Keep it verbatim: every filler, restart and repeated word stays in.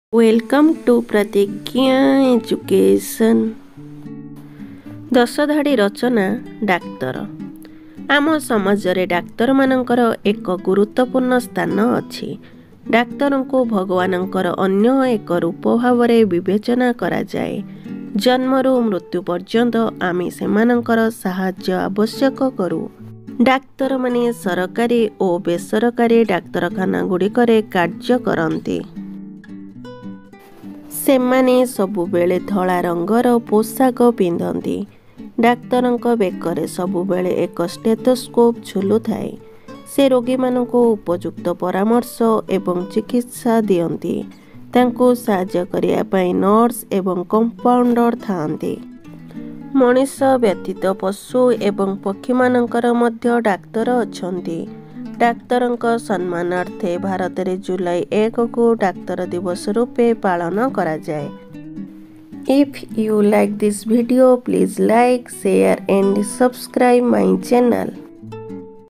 Welcome to Pratigya education. दशधाड़ी Rachna doctor. आम समाज रे डाक्तर मानकर एक गुरुत्वपूर्ण स्थान अच्छी। डाक्तर को भगवानंकर अन्य एक रूप भाव विवेचना करा जाए। जन्मरू मृत्यु पर्यंत आमे सेमानंकर साहाय्य आवश्यक करू। डाक्तर माने सरकारी और बेसरकारी डाक्तरखाना गुड़िकरे कार्य करती। सेमाने सबुबेले धला रंगर पोशाक पिंधती। डाक्तरंक बेकरे सबुबेले एक स्टेथोस्कोप झुलु थाए। से रोगी माननको उपयुक्त परामर्श एवं चिकित्सा दियंती। तांको साहाय्य करिया पई नर्स एवं कंपाउंडर थांती। मनुष्य व्यतीत पशु एवं पक्षी मानकर मध्य डाक्तर अछंती। डाक्तरंक सम्मानार्थे भारत रे जुलाई एक को डाक्तर दिवस रूपे पालन करा जाए। If you like this video please like share and subscribe my channel.